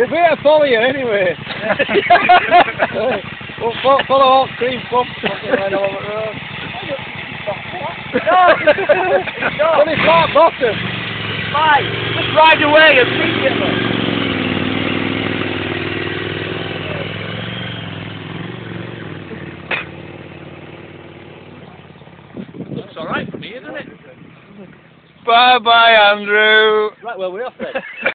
We'll be able to follow you anyway. We'll follow all cream pump. Only flat bottom. Fine, just ride away immediately. Looks alright for me, isn't it? Bye bye, Andrew. Right, well, we're off then.